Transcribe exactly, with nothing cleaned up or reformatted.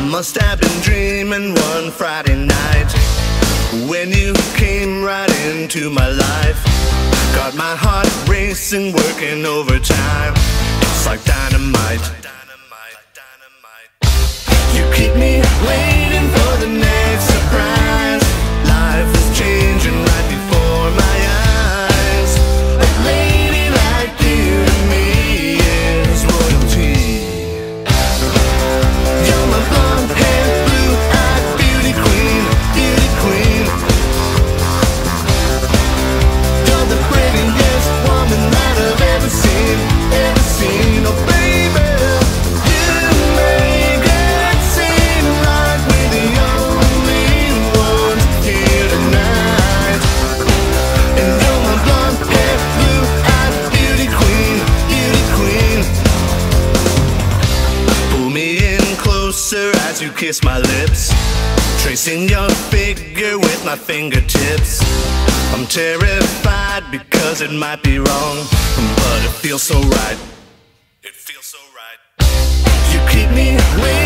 Must have been dreaming one Friday night when you came right into my life. Got my heart racing, working overtime. It's like dynamite. You keep me waiting for the next surprise. Life is changing right before my eyes. A lady like you to me is royalty. You're my blonde-haired, blue-eyed beauty queen, beauty queen. You're the prettiest woman that I've ever seen, ever seen. Oh baby, you make it seem like we're the only ones here tonight. And you're my blonde-haired, blue-eyed beauty queen, beauty queen. Pull me in closer as you kiss my lips, tracing your figure with my fingertips. I'm terrified because it might be wrong, but it feels so right. It feels so right. You keep me waiting.